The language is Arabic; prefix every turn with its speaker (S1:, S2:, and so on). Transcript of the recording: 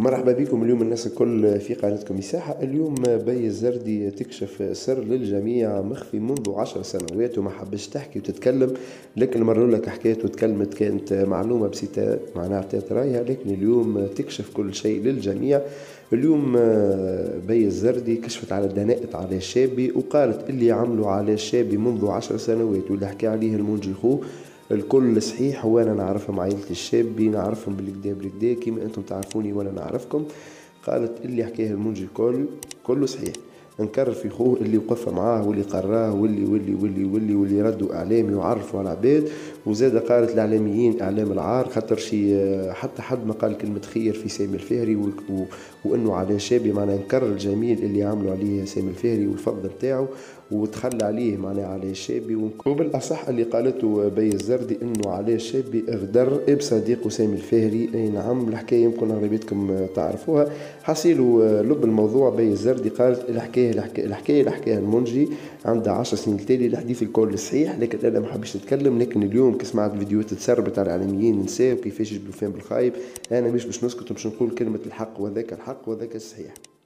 S1: مرحبا بكم اليوم الناس الكل في قناتكم مساحة. اليوم بي الزردي تكشف سر للجميع مخفي منذ 10 سنوات وما حبش تحكي وتتكلم، لكن مروا لك حكيت وتكلمت كانت معلومة بسيطة معناها اعطيت رايها، لكن اليوم تكشف كل شيء للجميع. اليوم بي الزردي كشفت على الدناءة على الشابي وقالت اللي عملوا على الشابي منذ 10 سنوات واللي حكى عليه المنجي خوه الكل صحيح، وانا نعرفهم عائلة الشابي، نعرفهم بالكدا بالكدا كيما انتم تعرفوني وانا نعرفكم. قالت اللي حكاه المنجي الكل كله صحيح، نكرر في خوه اللي وقف معاه واللي قراه واللي ردوا اعلامي وعرفوا على العباد. وزاد قالت الاعلاميين اعلام العار، خاطر شي حتى حد ما قال كلمه خير في سامي الفهري وانه على شابي معناها نكرر الجميل اللي عملوا عليه سامي الفهري والفضل نتاعو وتخلى عليه معناها على الشابي. وبالاصح اللي قالته بي الزردي انه على الشابي اغدر بصديقه سامي الفهري. اي نعم، الحكايه يمكن اغلبيتكم تعرفوها. حصيلوا لب الموضوع بي الزردي قالت الحكايه المنجي عندها 10 سنين التالي، الحديث الكل صحيح، لكن انا ما حبيتش نتكلم. لكن اليوم كي سمعت فيديوهات تسربت على الاعلاميين نساء وكيفاش يجبدوا فيهم بالخايب، انا مش باش نسكت ومش نقول كلمه الحق وذاك الحق وذاك الصحيح.